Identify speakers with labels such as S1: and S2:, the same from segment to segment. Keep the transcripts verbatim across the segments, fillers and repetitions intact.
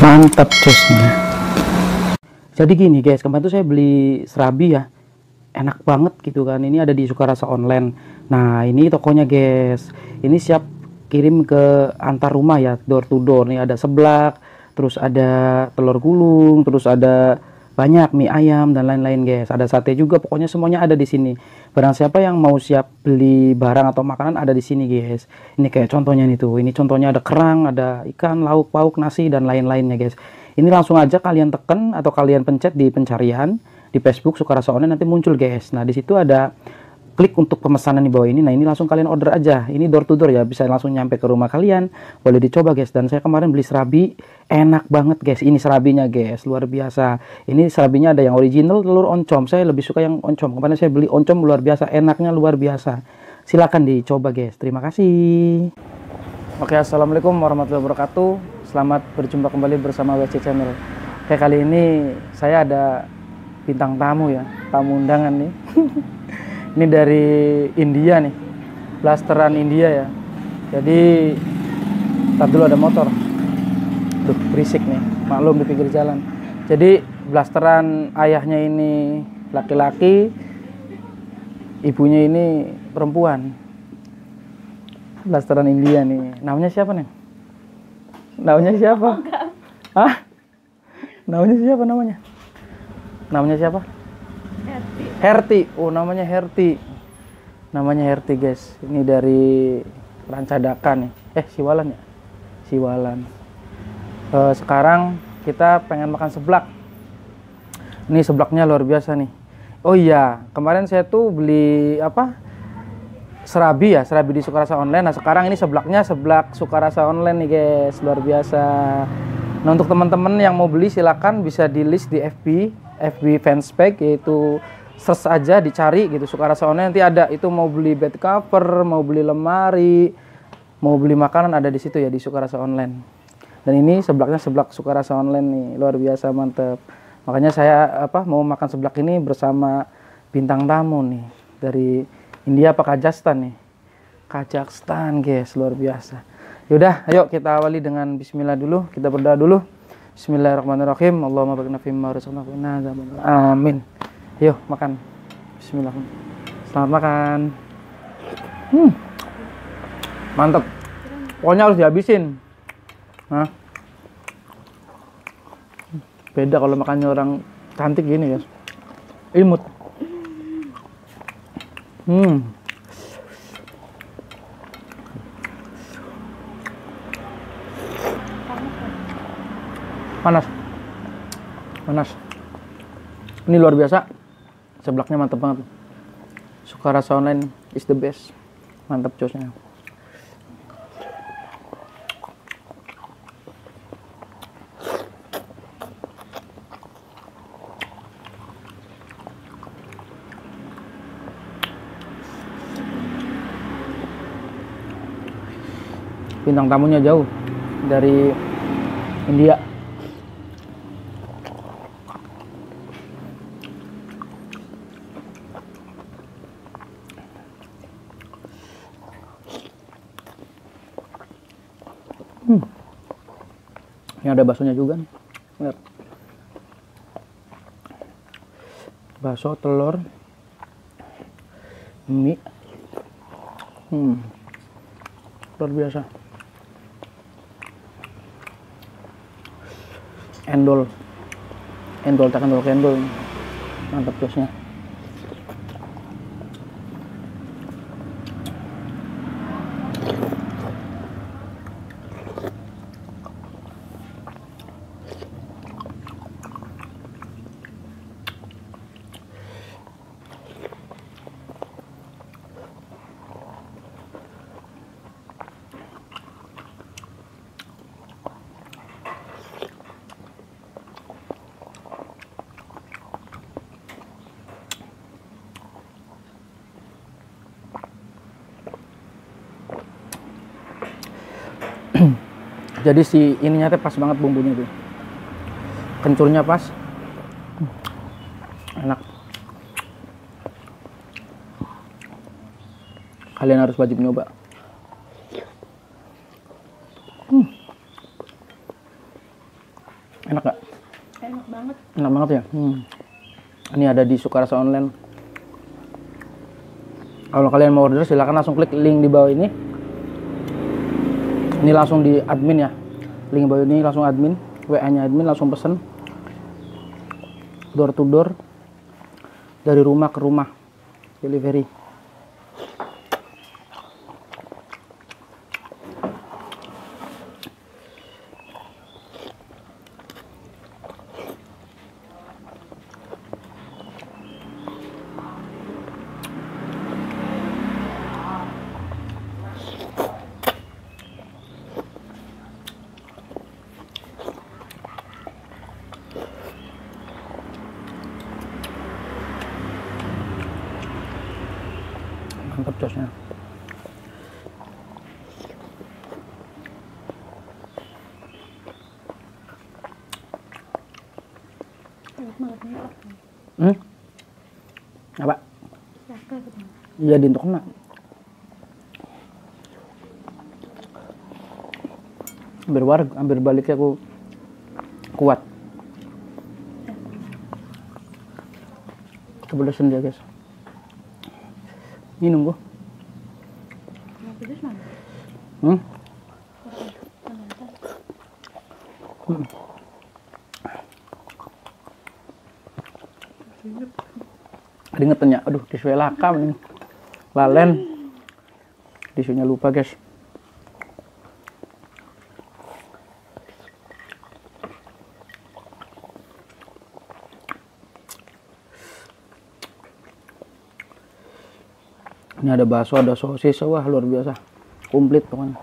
S1: Mantap cosnya. Jadi gini guys, kemarin tuh saya beli serabi ya, enak banget gitu kan. Ini ada di Sukarasa Online. Nah ini tokonya guys, ini siap kirim ke antar rumah ya, door to door. Nih ada seblak, terus ada telur gulung, terus ada banyak mie ayam dan lain-lain guys. Ada sate juga, pokoknya semuanya ada di sini. Barang siapa yang mau siap beli barang atau makanan ada di sini guys. Ini kayak contohnya nih tuh, ini contohnya ada kerang, ada ikan, lauk pauk, nasi dan lain-lainnya guys. Ini langsung aja kalian tekan atau kalian pencet di pencarian di Facebook Sukarasa Online, nanti muncul guys. Nah di situ ada klik untuk pemesanan di bawah ini. Nah ini langsung kalian order aja. Ini door to door ya, bisa langsung nyampe ke rumah kalian. Boleh dicoba guys. Dan saya kemarin beli serabi, enak banget guys. Ini serabinya guys, luar biasa. Ini serabinya ada yang original, telur oncom. Saya lebih suka yang oncom. Kemarin saya beli oncom, luar biasa, enaknya luar biasa. Silahkan dicoba guys. Terima kasih. Oke, assalamualaikum warahmatullahi wabarakatuh. Selamat berjumpa kembali bersama W C Channel. Oke, kali ini saya ada bintang tamu ya, tamu undangan nih. Ini dari India nih, blasteran India ya. Jadi, tar dulu ada motor. Duh, berisik nih, maklum di pinggir jalan. Jadi, blasteran ayahnya ini laki-laki, ibunya ini perempuan. Blasteran India nih. Namanya siapa nih? Namanya siapa? Hah? Namanya siapa namanya? Namanya siapa?
S2: Herti.
S1: Herti. Oh, namanya Herti. Namanya Herti, guys. Ini dari Rancadaka nih. Eh, Siwalan ya? Siwalan. Uh, sekarang kita pengen makan seblak. Ini seblaknya luar biasa nih. Oh iya, kemarin saya tuh beli apa? Serabi ya, serabi di Sukarasa Online. Nah, sekarang ini seblaknya seblak Sukarasa Online nih, guys. Luar biasa. Nah, untuk teman-teman yang mau beli silakan bisa di list di F B, F B fanspage, yaitu search aja, dicari gitu Sukarasa Online, nanti ada. Itu mau beli bed cover, mau beli lemari, mau beli makanan, ada di situ ya, di Sukarasa Online. Dan ini seblaknya seblak Sukarasa Online nih, luar biasa, mantep. Makanya saya apa mau makan seblak ini bersama bintang tamu nih dari India apa Kazakhstan nih? Kazakhstan guys, luar biasa. Yaudah, ayo kita awali dengan bismillah dulu. Kita berdoa dulu. Bismillahirrahmanirrahim. Allahumma barik fimma razaqtana. Amin. Yuk, makan. Bismillah. Selamat makan. Hmm. Mantap. Pokoknya harus dihabisin. Hah? Beda kalau makannya orang cantik gini guys. Imut. Hmm. Panas. Panas. Ini luar biasa. Seblaknya mantap banget. Sukarasa Online is the best. Mantap cosnya. Bintang tamunya jauh dari India. Hmm. Ini ada baksonya juga nih. Lihat. Bakso, telur, mie. Hmm. Luar biasa. Endol, endol tak endol endol, mantap josnya. Jadi si ininya teh pas banget bumbunya tuh, kencurnya pas, enak. Kalian harus wajib nyoba. Hmm. Enak gak?
S2: Enak banget.
S1: Enak banget ya. Hmm. Ini ada di Sukarasa Online. Kalau kalian mau order silahkan langsung klik link di bawah ini. Ini langsung di admin ya. Link bawah ini langsung admin, W A-nya admin, langsung pesen. Door to door. Dari rumah ke rumah. Delivery. Mantap josnya.
S2: Enak banget nih.
S1: Hmm? Apa?
S2: Raka gitu.
S1: Iya di untuk kena. Hampir warg, hampir baliknya aku kuat. Kepedesan dia guys. Minum gua.
S2: Mau pedes mana?
S1: Hmm?
S2: Oke.
S1: Hmm. Keringetan ya, aduh tisu lakam nih. Lalen. Tisunya lupa guys. Ini ada bakso, ada sosis, wah luar biasa. Komplit pokoknya.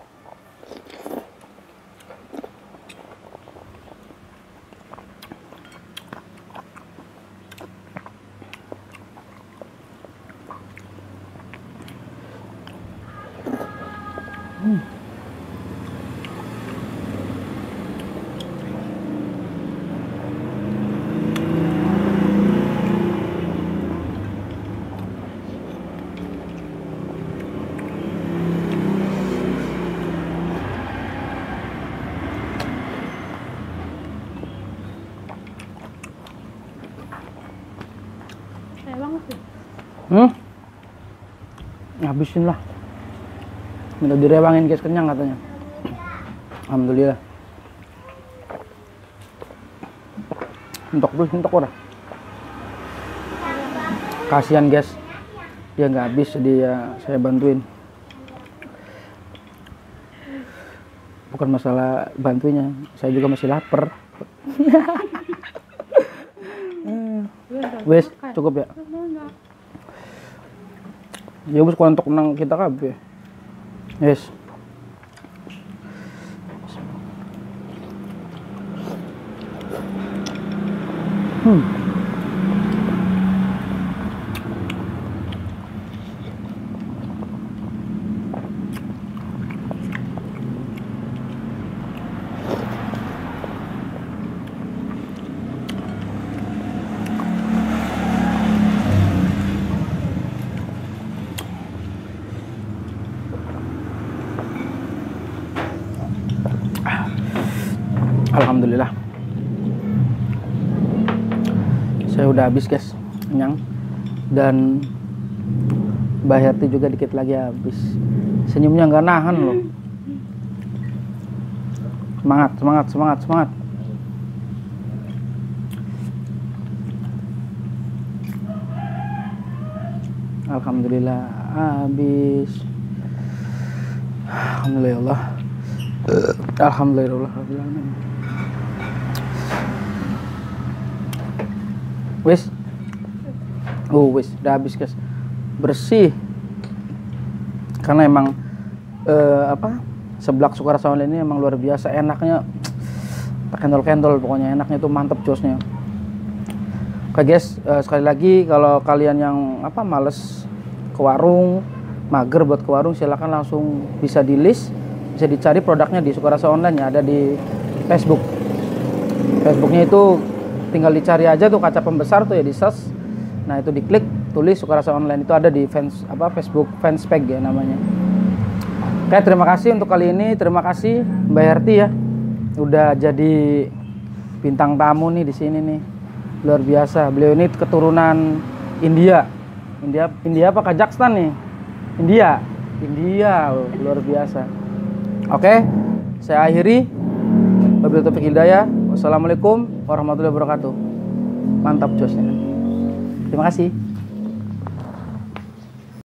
S1: Hmm.
S2: Kayak banget sih.
S1: Hmm? Ngabisin lah. Minta direwangin guys, kenyang katanya. Alhamdulillah. Entok terus, entok ora. Kasihan guys. Dia nggak habis, dia saya bantuin. Bukan masalah bantunya, saya juga masih lapar. Wes, cukup ya. Ya wes kalau untuk nang kita kabeh. Yes. Hmm. Alhamdulillah. Saya udah habis guys, kenyang. Dan Mbak Herti juga dikit lagi habis. Senyumnya nggak nahan loh. Semangat, semangat, semangat, semangat. Alhamdulillah habis. Alhamdulillah. Alhamdulillah. Wis. Oh, wis, udah habis, guys. Bersih. Karena emang eh, apa? Seblak Sukarasa Online ini emang luar biasa enaknya. Kendol-kendol pokoknya, enaknya itu mantep josnya. Oke, guys, eh, sekali lagi kalau kalian yang apa males ke warung, mager buat ke warung, silakan langsung bisa di list, bisa dicari produknya di Sukarasa Online ya, ada di Facebook. Facebooknya itu tinggal dicari aja tuh kaca pembesar tuh ya, di search. Nah itu diklik, tulis Sukarasa Online, itu ada di fans apa Facebook fanspage ya namanya. Oke, terima kasih untuk kali ini, terima kasih Mbak Herti ya udah jadi bintang tamu nih di sini nih. Luar biasa. Beliau ini keturunan India. India India apa Kazakhstan nih? India. India, loh, luar biasa. Oke, saya akhiri. Wabillahi taufiq hidayah. Wassalamualaikum warahmatullahi wabarakatuh. Mantap josnya. Terima kasih.